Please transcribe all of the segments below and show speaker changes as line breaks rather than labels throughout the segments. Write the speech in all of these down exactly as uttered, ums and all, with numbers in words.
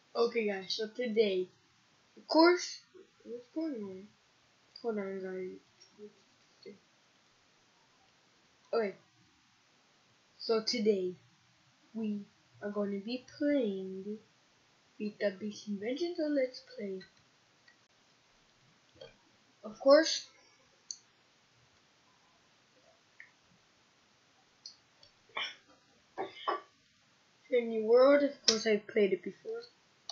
Okay guys, so today, of course, what's going on? Hold on guys. Okay, so today, we are going to be playing F T B inventions, so let's play. Of course, in New World, of course I've played it before.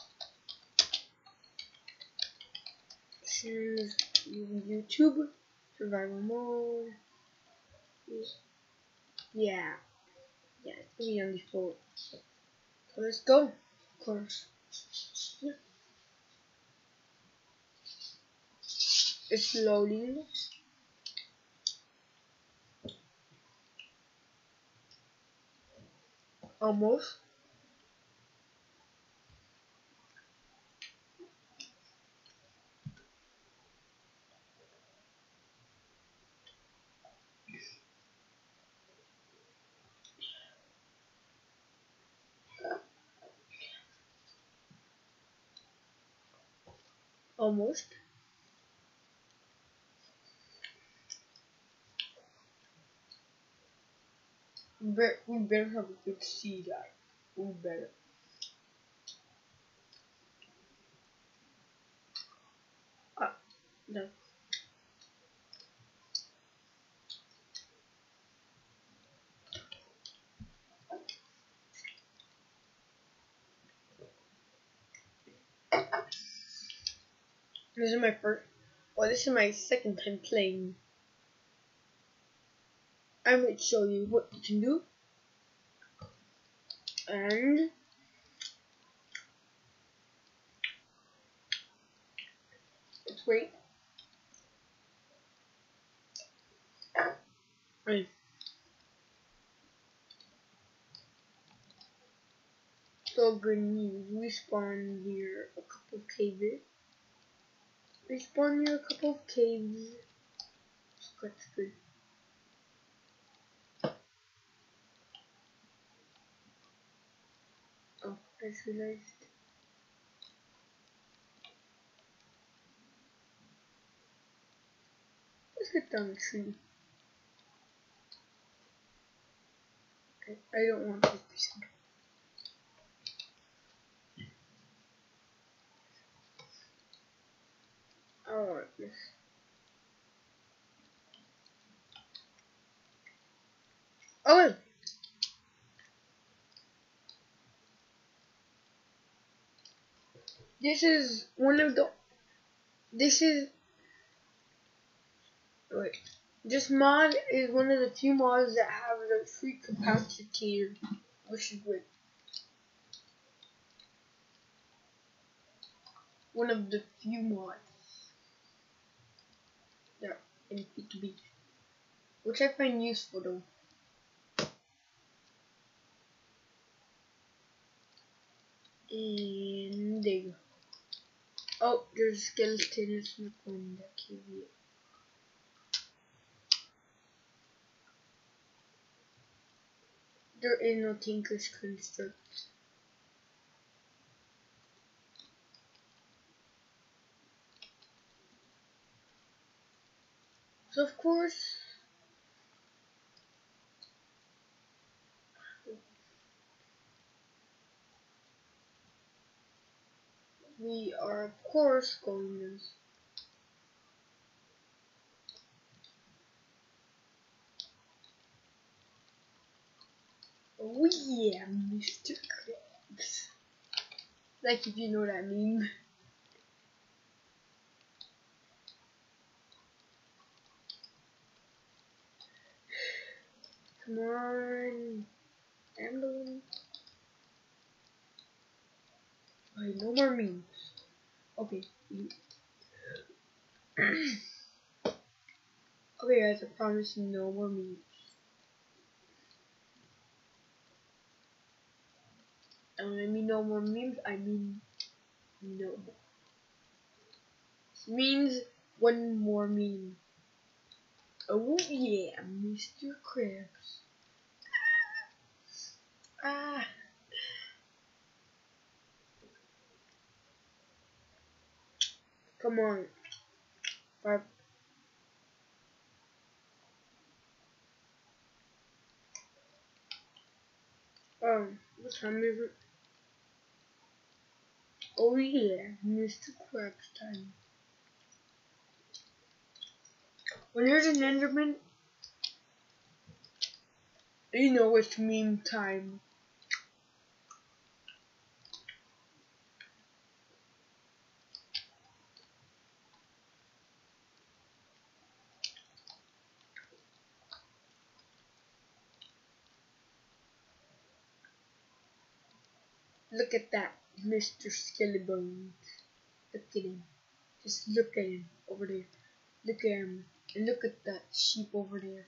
Choose YouTube, survival mode. Yeah, yeah, it's pretty on default. So let's go, of course. Yeah. It's loading. Almost. Almost. We better, we better have a good seed, guys. We better. Ah, no. This is my first. Well, this is my second time playing. I might show you what you can do. And let's wait. Right. So good news. We spawned near a couple of caves. We spawned near a couple of caves. So that's good. Oh, I just realized. Let's get down the tree. Okay, I don't want this piece of. I don't want this. Oh! This is one of the. This is. Wait. This mod is one of the few mods that have the free capacitor, which is good. One of the few mods that are in F T B, which I find useful though. And there you go. Oh, there's a skeleton. It's not going that cave yet. There is no Tinker's Construct. So of course, we are of course going to. Oh yeah, Mister Krabs. Like if you know what I mean. Come on. I'm the one. Okay, no more memes. Okay. Okay guys, I promise no more memes. And when I mean no more memes, I mean no more. This means one more meme. Oh yeah, Mister Krabs. Ah. Come on. Five. Oh, what time is it? Oh yeah, Mister QUARTZ time. When there's an Enderman, you know it's meme time. Look at that, Mister Skeleton. Look at him. Just look at him over there. Look at him. And look at that sheep over there.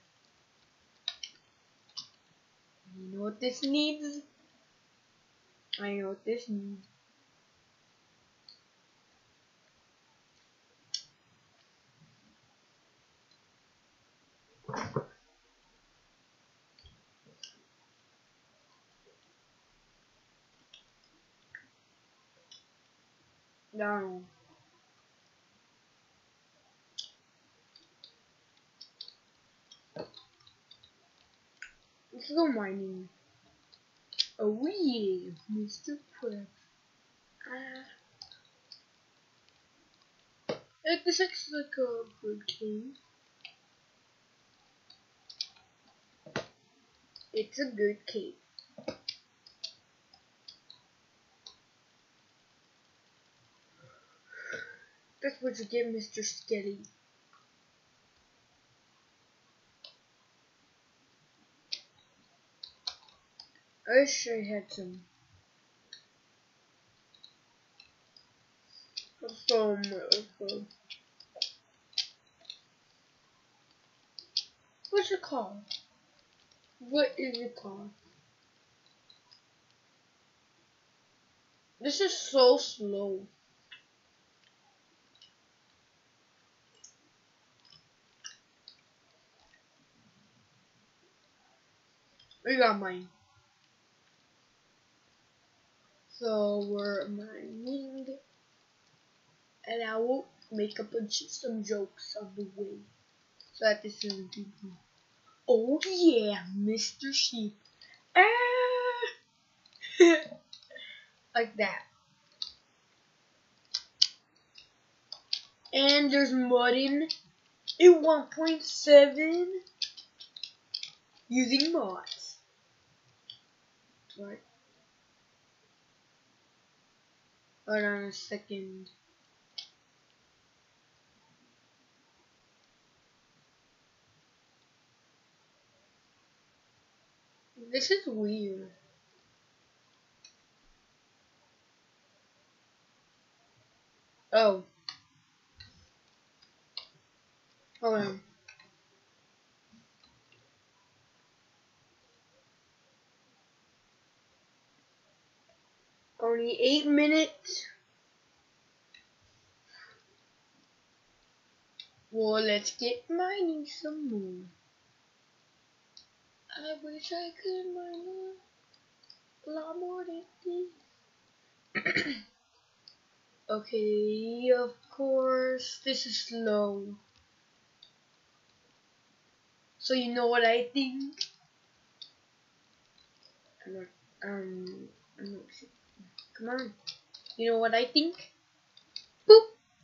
You know what this needs? I know what this needs. Now, let's go mining. Oh yeah, Mister QUARTZ. Ah. Like, this looks like a good cave. It's a good cave. That's what you get, Mister Skelly. I wish I had some. Some. Uh, what's it called? What is it called? This is so slow. We got mine. So we're mining, and I will make a bunch of some jokes on the way, so that this isn't too cool. Oh yeah, Mister Sheep. Ah! Like that. And there's modding in one point seven using mods. Right. Hold on a second. This is weird. Oh. Hold on. Only eight minutes. Well, let's get mining some more. I wish I could mine a lot more than this. Okay, of course, this is slow. So you know what I think? I'm not, um, I'm not sure. Come on. You know what I think? Boop!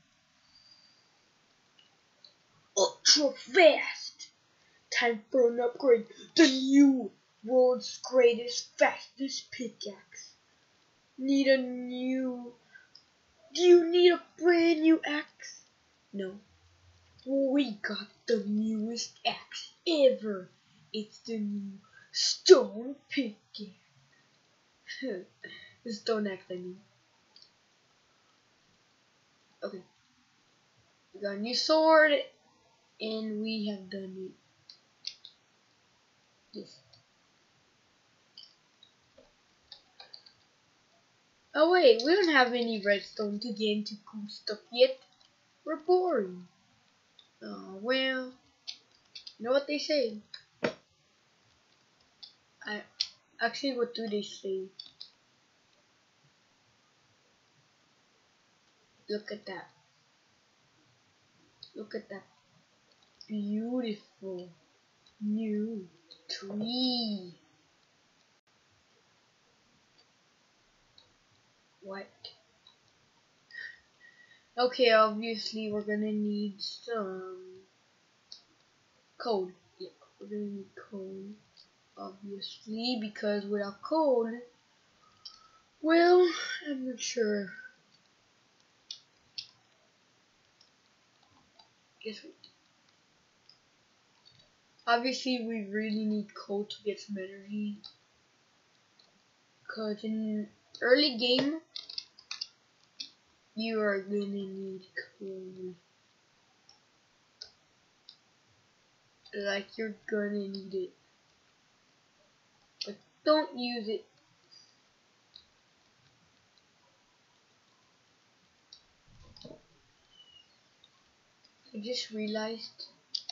Ultra fast! Time for an upgrade. The new world's greatest, fastest pickaxe. Need a new... Do you need a brand new axe? No. We got the newest axe ever. It's the new stone pickaxe. The stone axe, I mean. Okay. We got a new sword, and we have done it. Yes. Oh wait, we don't have any redstone to get into cool stuff yet. We're boring. Oh well. You know what they say? I actually, what do they say? Look at that. Look at that beautiful new tree. What? Okay, obviously we're gonna need some code. Yeah, we're gonna need code, obviously, because without code, well, I'm not sure. Guess what? Obviously, we really need code to get some energy, cause in early game, you are gonna need code. Like you're gonna need it, but don't use it. I just realized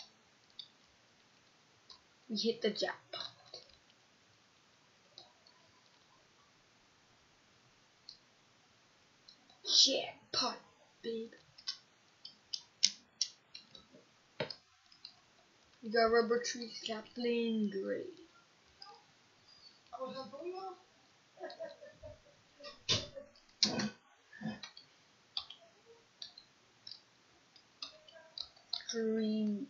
we hit the jackpot. Jackpot, babe. We got rubber tree sapling, great. Green.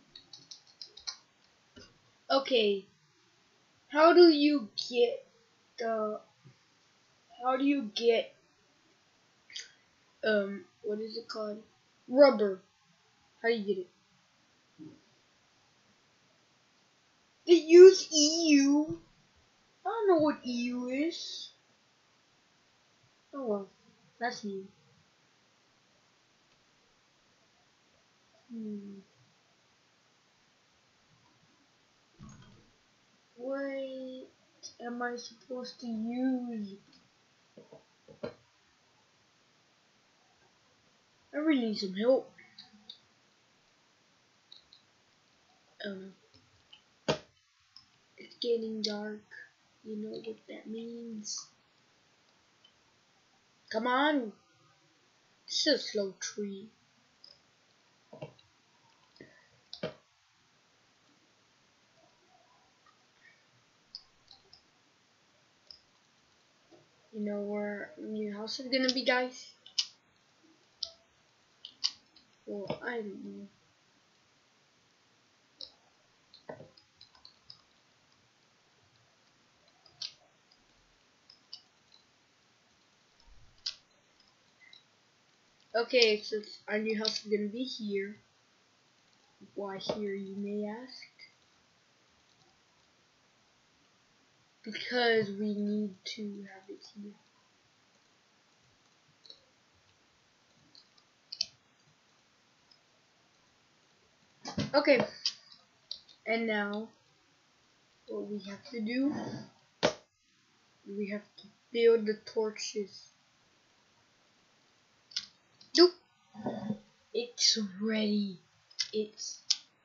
Okay, how do you get the? How do you get um? What is it called? Rubber. How do you get it? They use E U. I don't know what E U is. Oh well, that's new. Hmm. What am I supposed to use? I really need some help. Um, it's getting dark. You know what that means. Come on. This is a slow tree. You know where new house is gonna be, guys? Well, I don't know. Okay, so our new house is gonna be here. Why here, you may ask? Because we need to have it here. Okay, and now what we have to do, we have to build the torches. Nope, it's ready. It's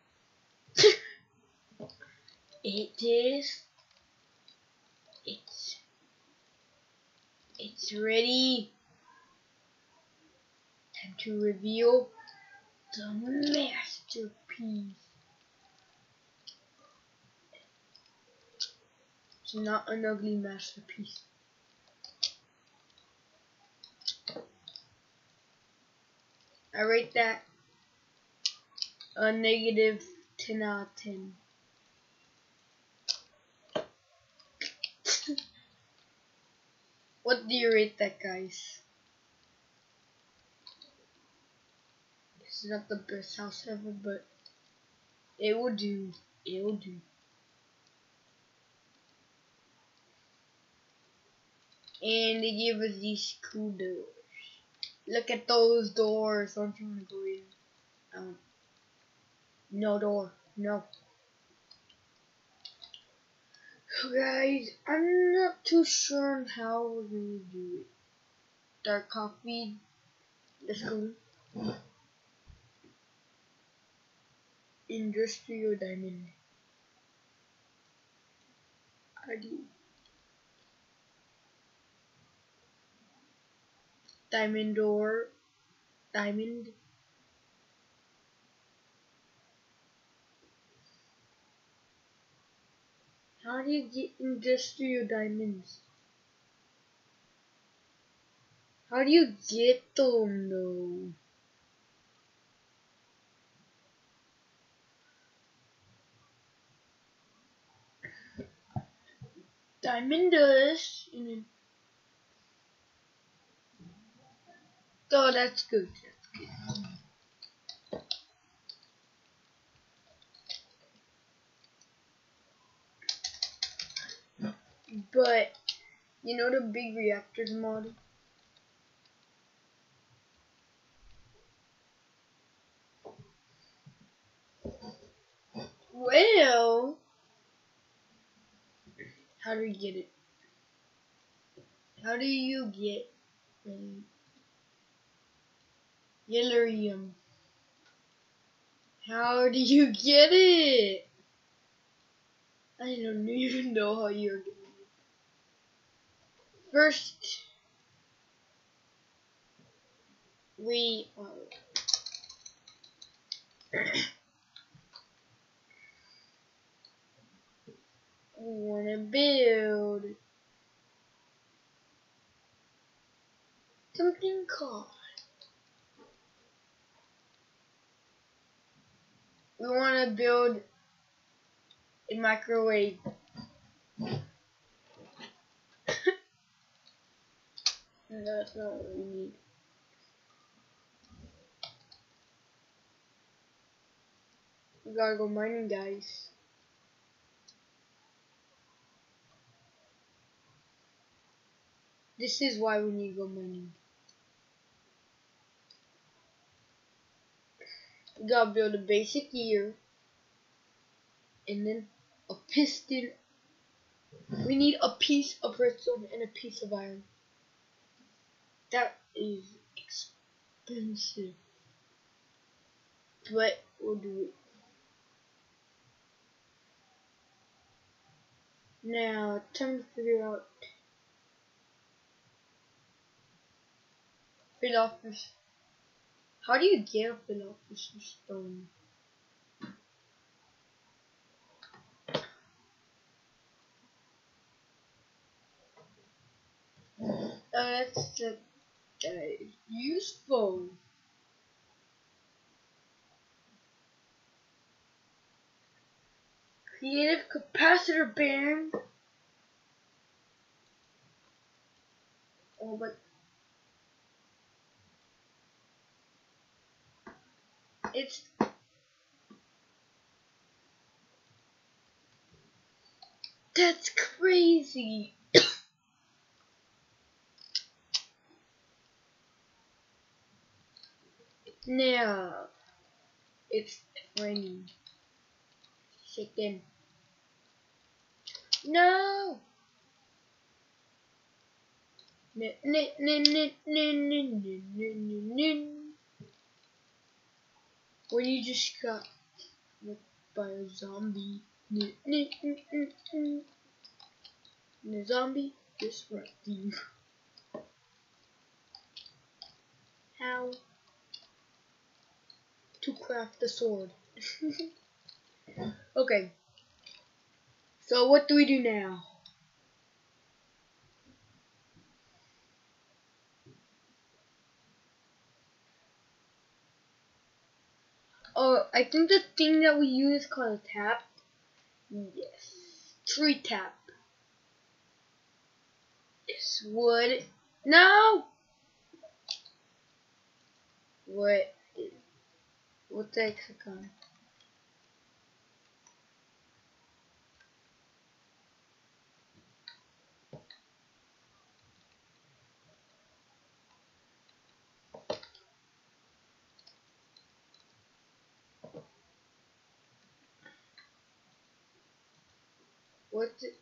it is. It's it's ready. Time to reveal the masterpiece. It's not an ugly masterpiece. I rate that a negative ten out of ten. What do you rate that, guys? This is not the best house ever, but it will do. It will do. And they gave us these cool doors. Look at those doors. Don't you want to go in? Um, no door. No. Guys, I'm not too sure on how we're gonna do it. Dark coffee. Let's go. Industrial diamond. I do. Diamond door. Diamond. How do you get industrial diamonds? How do you get them though? Diamond dust. And then, oh, that's good. That's good. But you know the big reactors mod? Well, how do you get it? How do you get um, Yellorium? How do you get it? I don't even know how you're getting it. First, we we want to build something called. We want to build a microwave. That's not what we need. We gotta go mining, guys. This is why we need to go mining. We gotta build a basic gear. And then a piston. We need a piece of redstone and a piece of iron. That is expensive. But we'll do it. Now, time to figure out philosopher's. How do you get a philosopher's stone? Uh, that's uh, uh, useful. Creative capacitor band. Oh, but it's that's crazy. Now it's raining. Chicken. No. N -n -n -n -n -n -n -n When you just got whipped by a zombie. N -n -n -n -n And the zombie disrupting. How to craft the sword. Okay. So what do we do now? Oh, I think the thing that we use is called a tap. Yes. Tree tap. Yes. Wood. No! What? What did I click on? What did...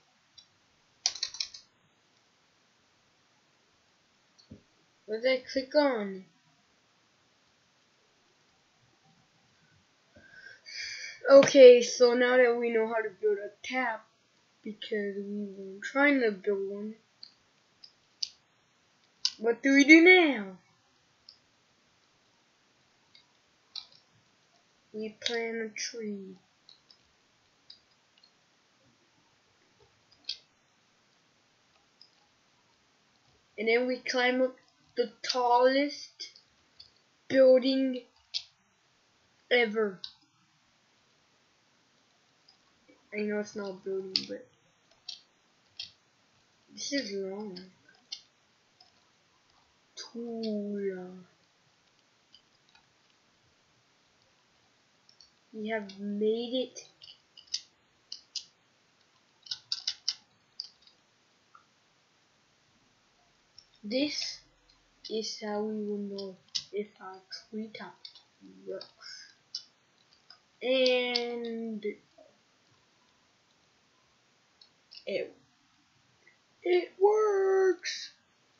What did I click on? Okay, so now that we know how to build a tap, because we were trying to build one, what do we do now? We plant a tree. And then we climb up the tallest building ever. I know it's not a building, but this is long. Too long. We have made it. This is how we will know if our treetop works. And it it works.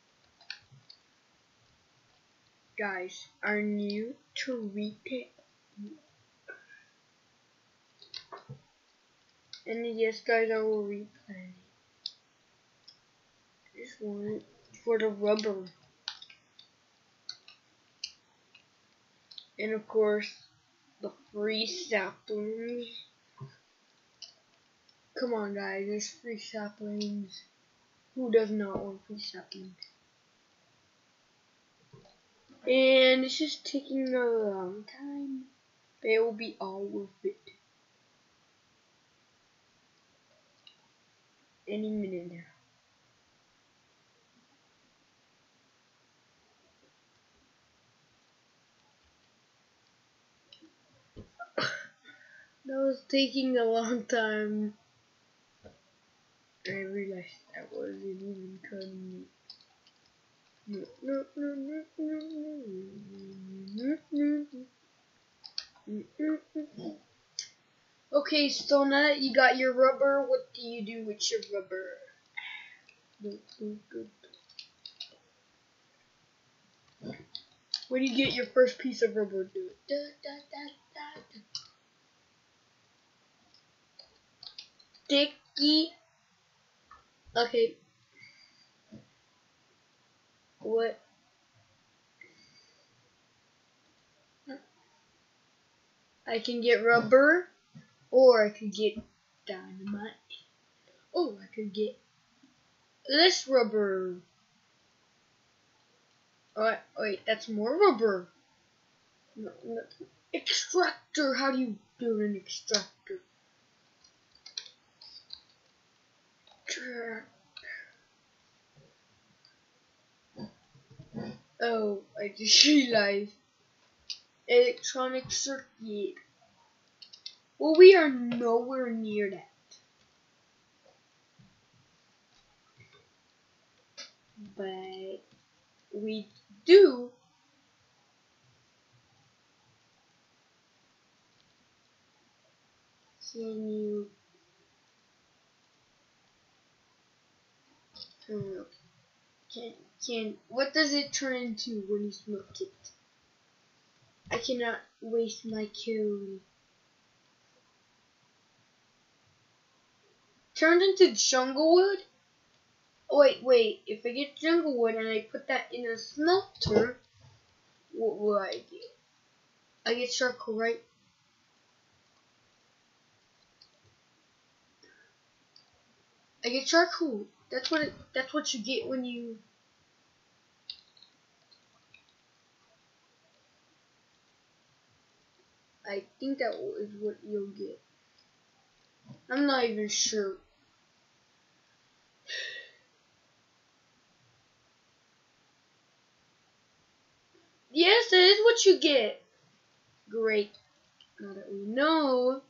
Guys, our new treetop. And yes, guys, I will replay this one for the rubber. And of course, the free saplings. Come on, guys, there's free saplings. Who does not want free saplings? And this is taking a long time, but it will be all worth it. Any minute now. That was taking a long time. I realized I wasn't even cutting it. No, no, no, no, no, no, no, no, no. Okay, so now that you got your rubber, what do you do with your rubber? When you get your first piece of rubber, do it. Da, da, da, da, da. Sticky. Okay. What? I can get rubber, or I could get dynamite. Oh, I could get less rubber. Alright, wait, that's more rubber. No, no. Extractor. How do you do an extractor? Oh, I just realized. Electronic circuit. Well, we are nowhere near that. But we do can you uh, can can what does it turn into when you smoke it? I cannot waste my code. Turned into jungle wood? Oh, wait, wait. If I get jungle wood and I put that in a smelter, what will I get? I get charcoal, right? I get charcoal. That's what it, that's what you get when you. I think that is what you'll get. I'm not even sure. Yes, that is what you get. Great. Now that we know.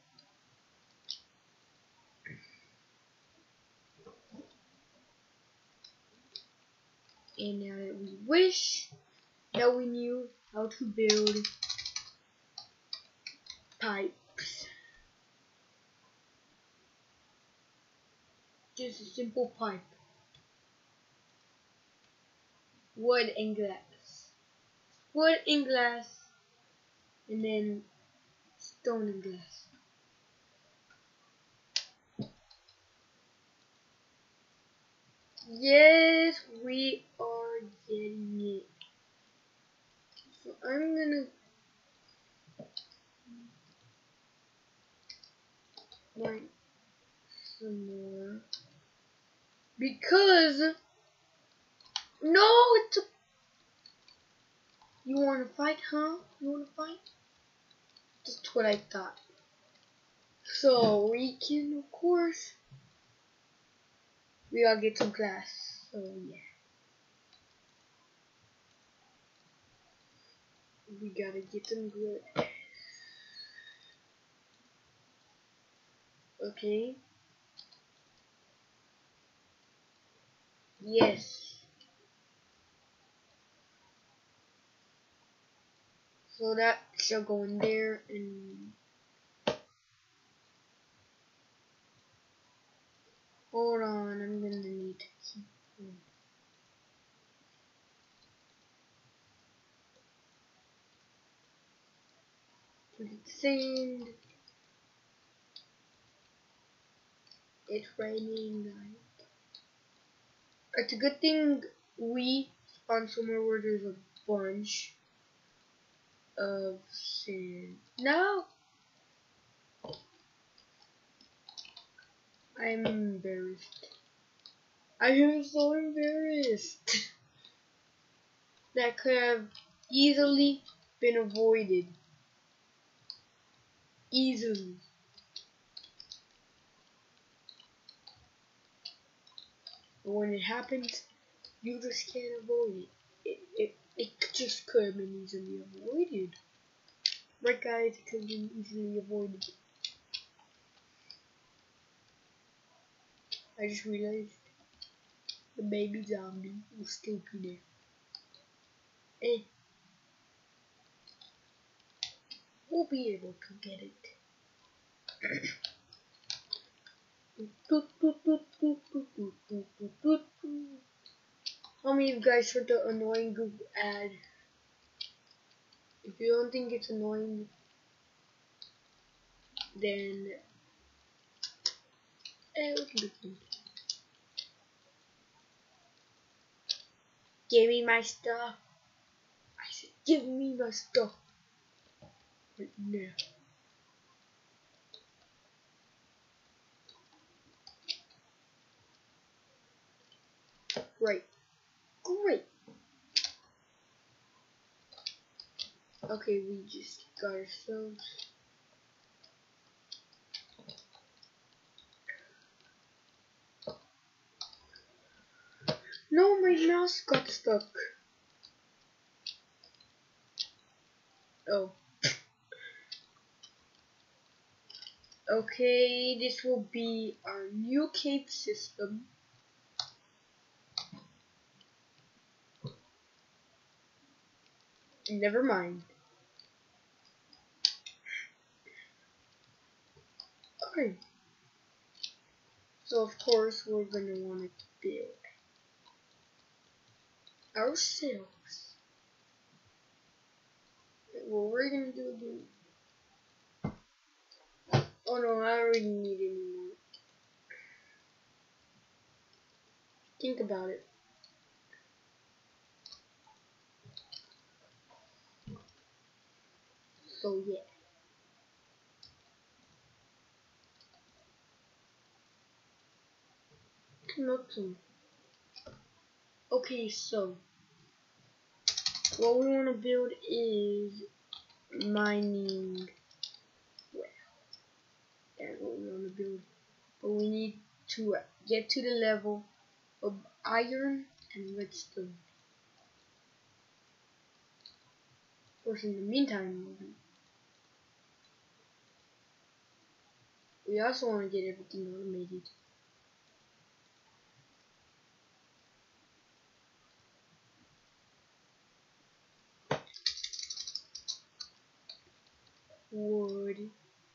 And now that we wish that we knew how to build pipes. Just a simple pipe. Wood and glass. Wood and glass. And then stone and glass. Yes, we are getting it. So I'm gonna mine some more because no, wanna fight, huh? You wanna fight? That's what I thought. So we can, of course, we gotta get some class. So yeah, we gotta get them good. Okay. Yes. So that shall go in there, and hold on, I'm gonna need to keep on. Put it sand. It's raining, guys. It's a good thing we spawned somewhere where there's a bunch of sand. No! I'm embarrassed. I am so embarrassed. That could have easily been avoided. Easily. But when it happens, you just can't avoid it. It, it, it just could have been easily avoided. Right, guys, it could have been easily avoided. I just realized the baby zombie will still be there. Eh. We'll be able to get it. How many of you guys heard the annoying Google ad? If you don't think it's annoying, then eh, we can do something. Give me my stuff. I said, give me my stuff. Right now. Great. Great. Okay, we just got ourselves. No, my mouse got stuck. Oh. Okay, this will be our new cave system. Never mind. Okay. So of course we're gonna want to build ourselves. What we're gonna do again? Oh no, I don't really need any more. Think about it. So yeah. Not some. Okay, so what we want to build is mining well. That's what we want to build. But we need to get to the level of iron and redstone. Of course, in the meantime, we also want to get everything automated. Wood.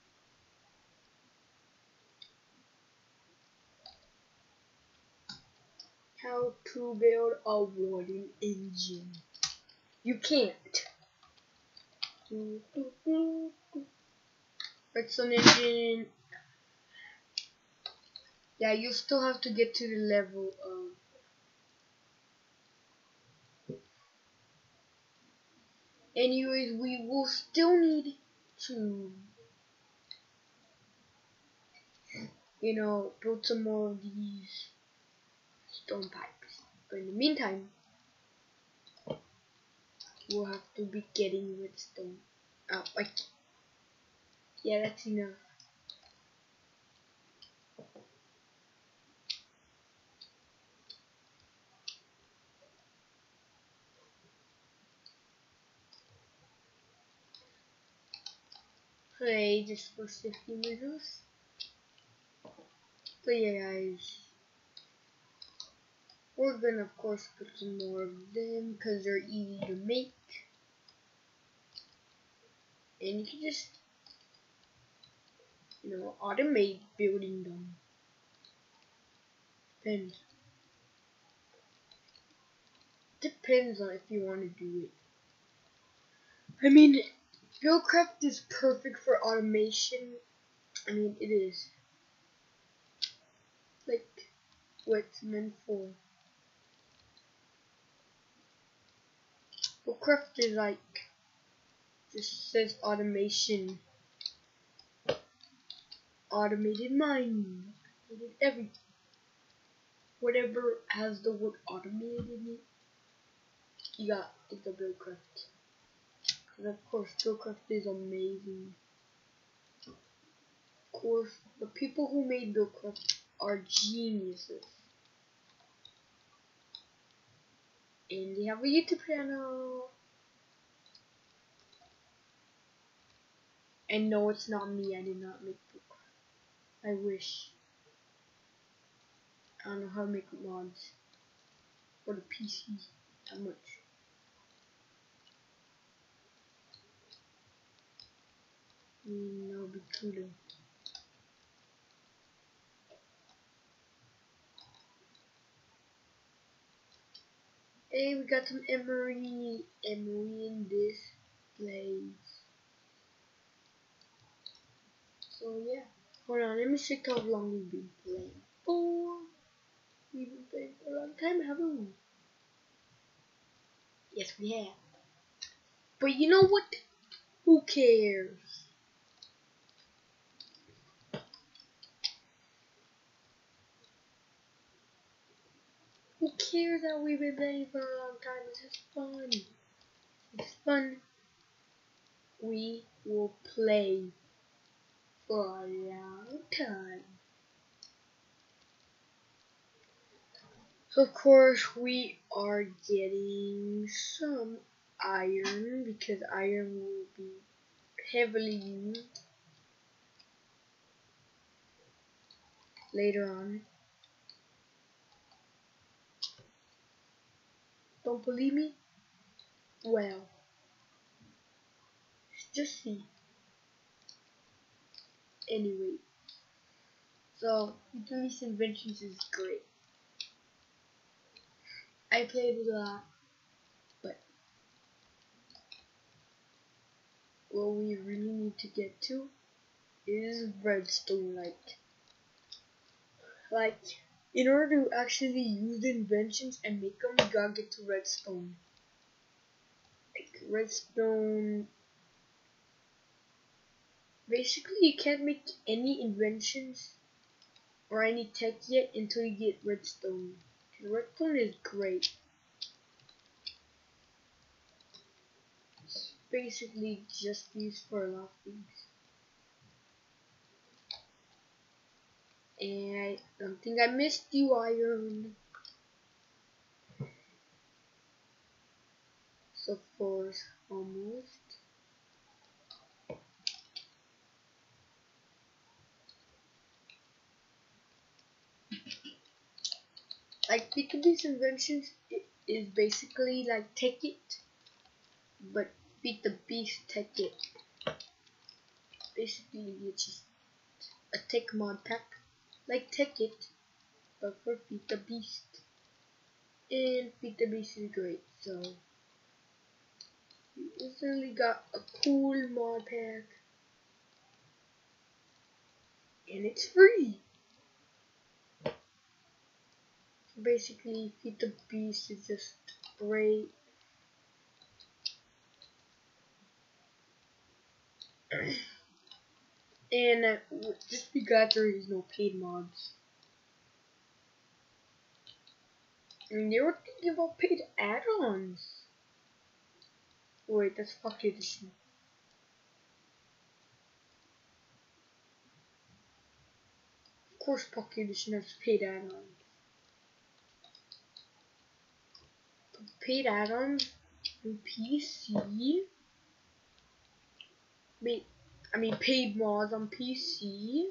How to build a wooden engine. You can't. Redstone engine. Yeah, you still have to get to the level of. Anyways, we will still need to, you know, build some more of these stone pipes. But in the meantime, we'll have to be getting redstone. Oh, like, yeah, that's enough. Hey, just for safety measures. So yeah, guys, we're gonna of course put some more of them because they're easy to make, and you can just, you know, automate building them. Depends. Depends on if you want to do it. I mean, Buildcraft is perfect for automation. I mean, it is like what it's meant for. Buildcraft is like, just says automation, automated mining, automated everything. Whatever has the word automated in it, you got the Buildcraft. And of course, Buildcraft is amazing. Of course, the people who made Buildcraft are geniuses. And they have a YouTube channel. And no, it's not me. I did not make Buildcraft. I wish. I don't know how to make mods for the P C that much. I mean, that would be cool though. Hey, we got some emery, emery in this place. So yeah, hold on, let me check how long we've been playing for. We've been playing for a long time, haven't we? Yes, we have. But you know what? Who cares? Who cares that we've been playing for a long time? It's just fun. It's fun. We will play for a long time. So of course we are getting some iron because iron will be heavily used later on. Don't believe me? Well, just see. Anyway, so doing these inventions is great. I played it a lot, but what we really need to get to is redstone. Like, like in order to actually use the inventions and make them, you gotta get to redstone. Like redstone. Basically, you can't make any inventions or any tech yet until you get redstone. Redstone is great. It's basically just used for a lot of things. And I don't think I missed you, iron. So force almost. Like P two B's inventions is basically like take it, but beat the beast take it. Basically, it's just a tech mod pack, like take it, but for beat the beast. And beat the beast is great, so we instantly got a cool mod pack, and it's free. Basically, Feed the Beast is just great. And uh, just because there is no paid mods. I mean, they were thinking about paid add-ons. Wait, that's Pocket Edition. Of course, Pocket Edition has paid add-ons. Paid add-ons on P C. Wait, I mean paid mods on P C.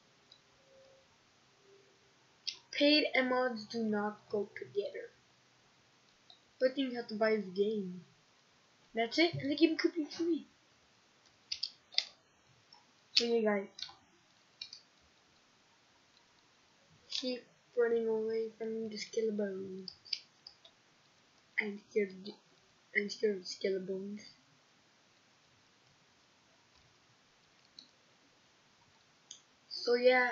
Paid and mods do not go together. But thing you have to buy is the game. That's it, and the game could be free. So yeah, guys, keep running away from the skeleton. I'm scared. I'm scared of skeletons. So yeah.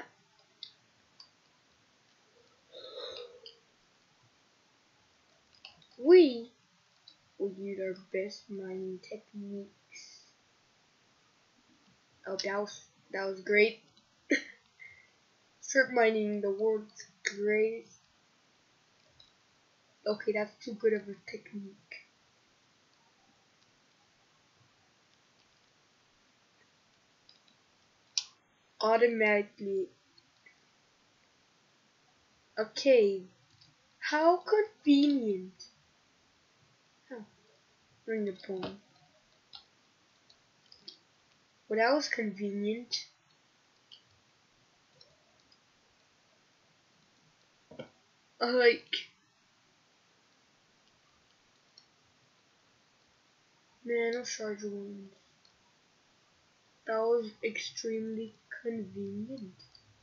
We will use our best mining techniques. Oh, that was that was great. Strip mining, the world's greatest. Okay, that's too good of a technique. Automatically. Okay. How convenient. Huh. Bring the phone. Well, that was convenient. Uh, like, nano charge ones. That was extremely convenient.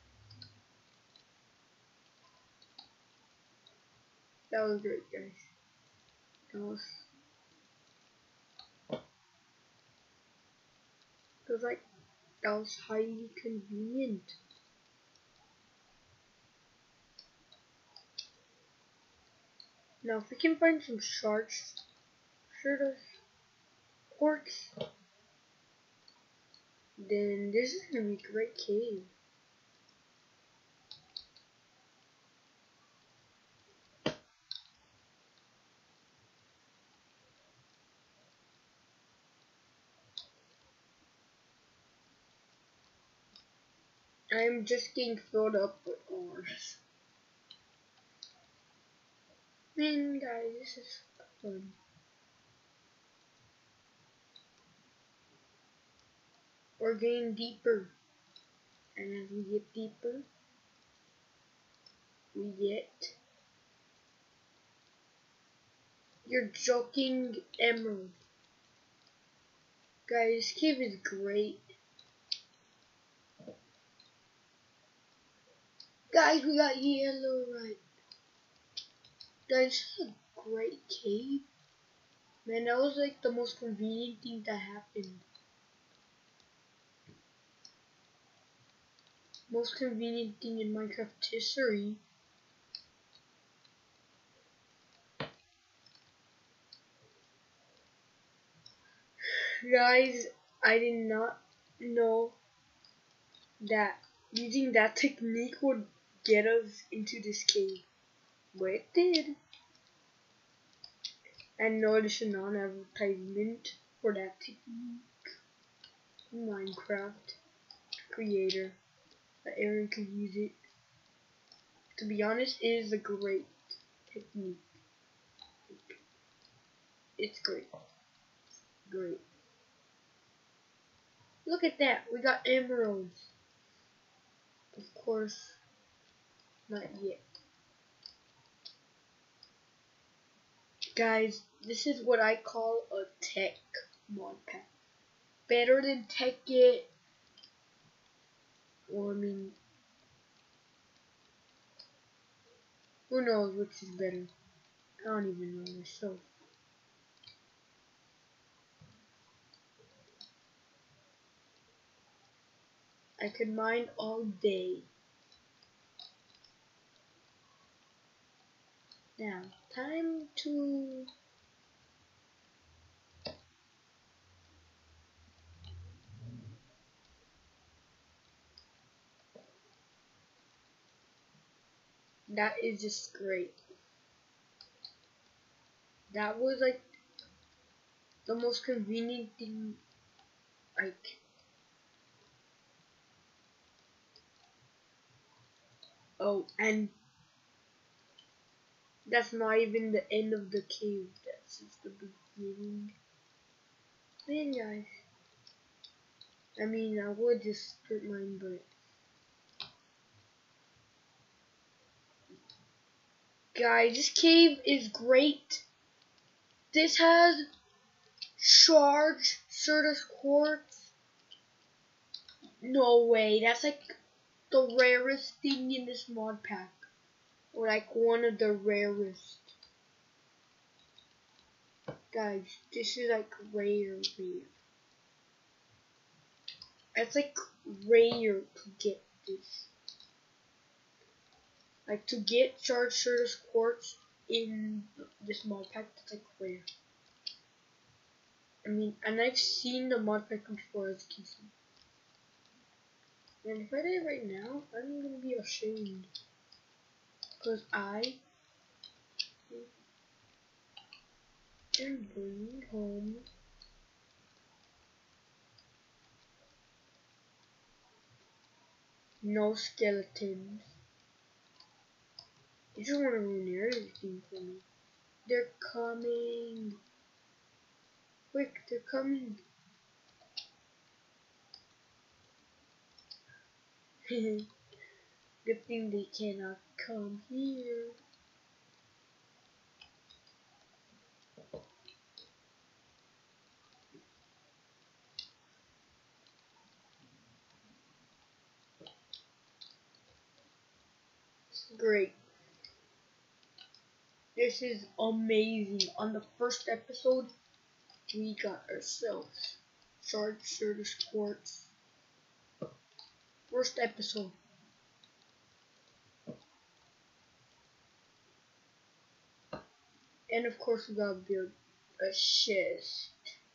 That was great, guys. That was. It was like, that was highly convenient. Now, if we can find some shards, sure of quartz, then this is gonna be a great cave. I'm just getting filled up with ores. Man, guys, this is fun. We're getting deeper. And as we get deeper, we get... You're joking, emerald. Guys, this cave is great. Guys, we got yellow right. Guys, this is a great cave. Man, that was like the most convenient thing that happened. Most convenient thing in Minecraft history. Guys, I did not know that using that technique would get us into this cave. But it did. And no additional advertisement for that technique. Minecraft creator. That everyone could use it. To be honest, it is a great technique. It's great. Great. Look at that. We got emeralds. Of course, not yet. Guys, this is what I call a tech mod pack. Better than Tech It. Or I mean, who knows which is better? I don't even know myself. I could mine all day. Now, time to... That is just great. That was like the most convenient thing, like, oh, and that's not even the end of the cave, that's just the beginning. Man, guys, I mean, I would just split mine, but guys, this cave is great. This has charged Certus quartz. No way, that's like the rarest thing in this mod pack. Or like one of the rarest. Guys, this is like rare, rare. It's like rare to get this. Like to get charged Certus quartz in this mod pack, that's like rare. I mean, and I've seen the mod pack before, as you can see. And if I did it right now, I'm gonna be ashamed. Because I am bringing home no skeletons. You just want to ruin everything for me. They're coming. Quick, they're coming. Good thing they cannot come here. Great. This is amazing. On the first episode, we got ourselves charged Certus quartz. First episode. And of course we gotta build a chest.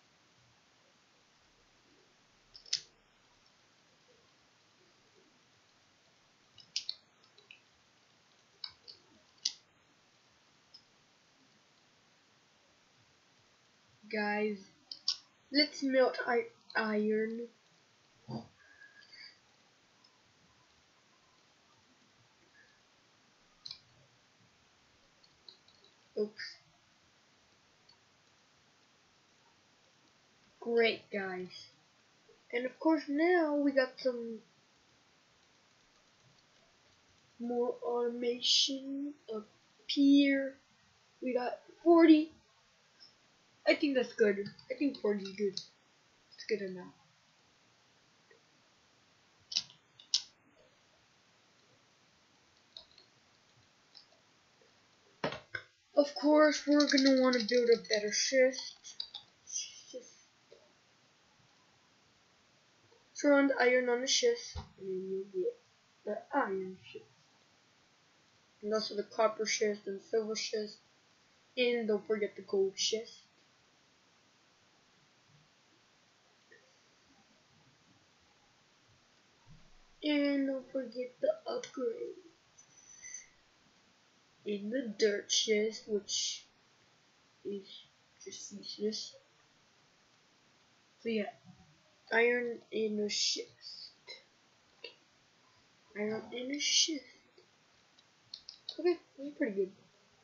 Guys, let's melt I iron. Oops. Great, guys. And of course now we got some more automation up here. We got forty. I think that's good. I think forty is good. It's good enough. Of course, we're gonna want to build a better chest. Just throw on the iron on the chest, and then you'll get the iron chest. And also the copper chest and silver chest. And don't forget the gold chest. And don't forget the upgrade in the dirt chest, which is just useless. So yeah, iron in a chest. Iron in a chest. Okay, that's pretty good.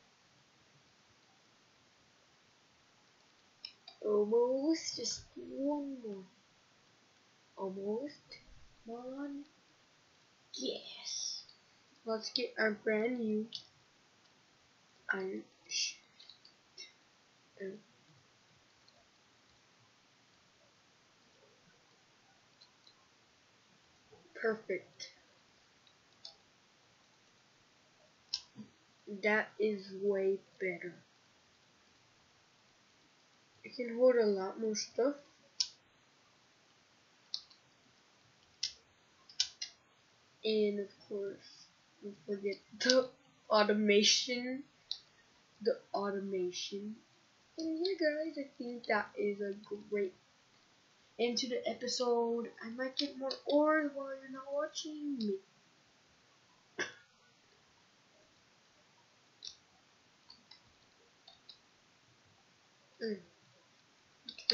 Almost, just one more. Almost. Come on. Yes. Let's get our brand new iron chest. Perfect. That is way better. It can hold a lot more stuff. And of course, don't forget the automation. The automation. And yeah, guys, I think that is a great end to the episode. I might get more ores while you're not watching me. Mm.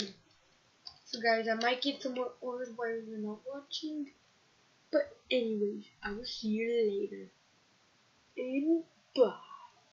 So guys, I might get some more orders while you're not watching. But anyways, I will see you later. And bye.